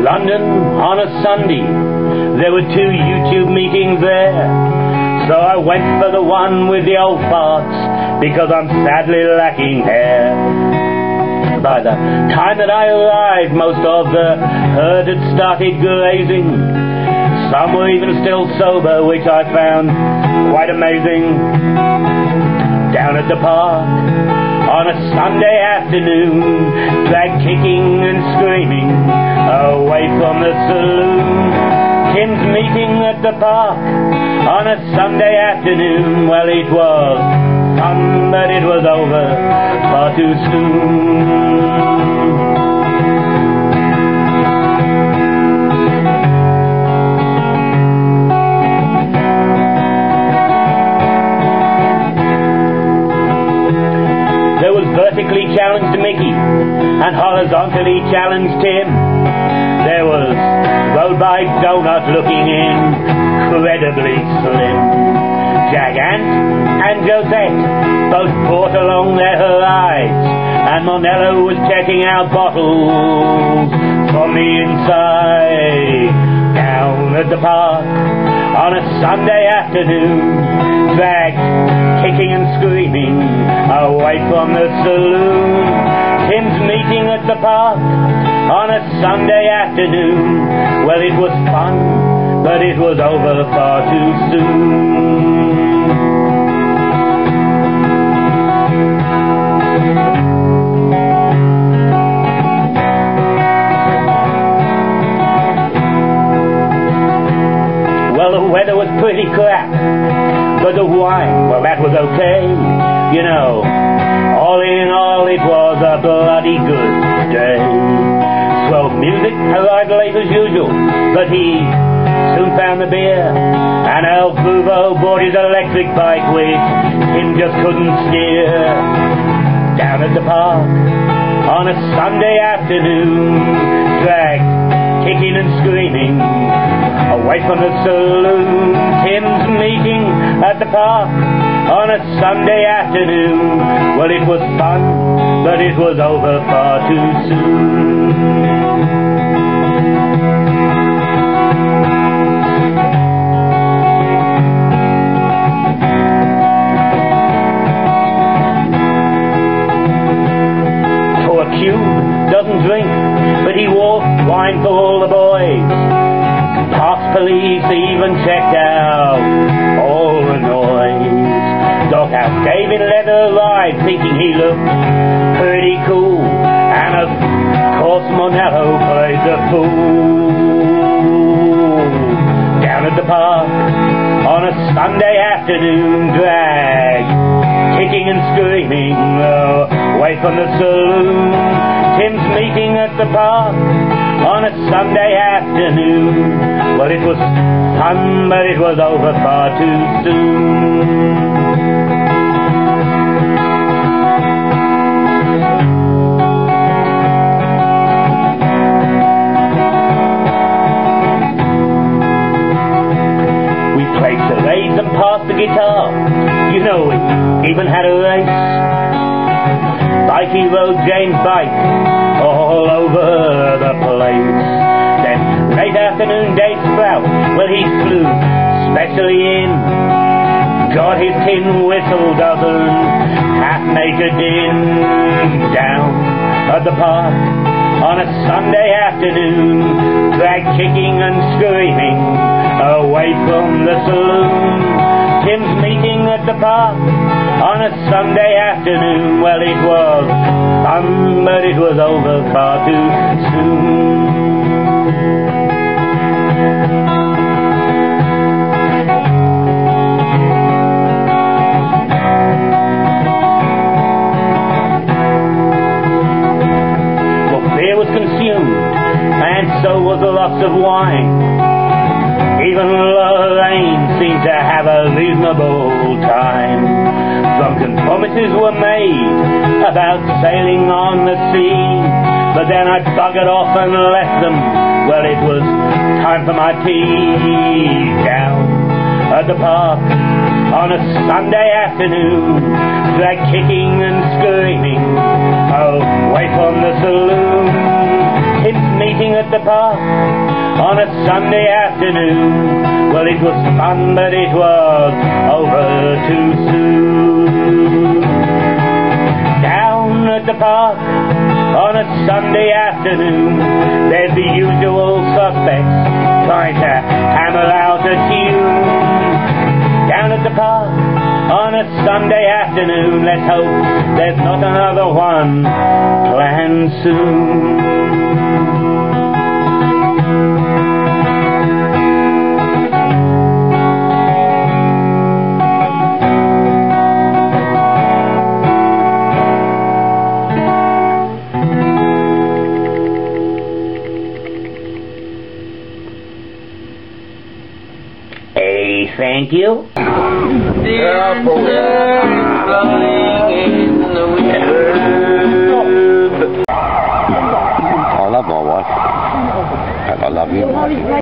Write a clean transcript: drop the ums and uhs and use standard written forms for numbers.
London on a Sunday, there were 2 YouTube meetings there. So I went for the one with the old farts, because I'm sadly lacking hair. By the time that I arrived, most of the herd had started grazing. Some were even still sober, which I found quite amazing. Down at the park on a Sunday afternoon, drag kicking and screaming away from the saloon. Tim's meeting at the park on a Sunday afternoon. Well, it was fun, but it was over far too soon. There was vertically challenged Micky and horizontally challenged Tim. There was roadbike doughnut looking incredibly slim. Jagamp and Josette both brought along their rides, and Monello was checking out bottles from the inside. Down at the park on a Sunday afternoon, dragged, kicking and screaming away from the saloon. Tim's meeting at the park on a Sunday afternoon. Well, it was fun, but it was over far too soon. Well, the weather was pretty crap, but the wine, well, that was okay. You know, all in all, it was a bloody good day. Swell music arrived late as usual, but he soon found the beer, and El Buvo bought his electric bike, which Tim just couldn't steer. Down at the park on a Sunday afternoon, dragged, kicking and screaming away from the saloon. Tim's meeting at the park on a Sunday afternoon. Well, it was fun, but it was over far too soon. Poor Cube doesn't drink, but he wore wine for all the boys. Parks police even checked out all the noise. Doghouse gave him leather ride, thinking he looked pretty cool, and of course Monello played the fool. Down at the park on a Sunday afternoon, drag, kicking and screaming away from the saloon. Tim's meeting at the park on a Sunday afternoon. Well, it was fun, but it was over far too soon. We played charades and passed the guitar. You know, we even had a race. Mikey rode Jane's bike all over the place. Then late afternoon day sprout, well, he flew specially in, got his tin whistle dozen half-naked in. Down at the park on a Sunday afternoon, drag kicking and screaming away from the saloon. Tim's meeting at the park on a Sunday afternoon. Well, it was fun, but it was over far too soon. Well, beer was consumed, and so was the loss of wine. Even Lorraine seemed to have a reasonable time. Drunken promises were made about sailing on the sea, but then I buggered off and left them. Well, it was time for my tea. Down at the park on a Sunday afternoon, drag kicking and screaming away from the saloon. Tim's meeting at the park on a Sunday afternoon. Well, it was fun, but it was over too soon. Down at the park on a Sunday afternoon, there's the usual suspects trying to hammer out a tune. Down at the park on a Sunday afternoon, let's hope there's not another one planned soon. Thank you. I love my wife, and I love you.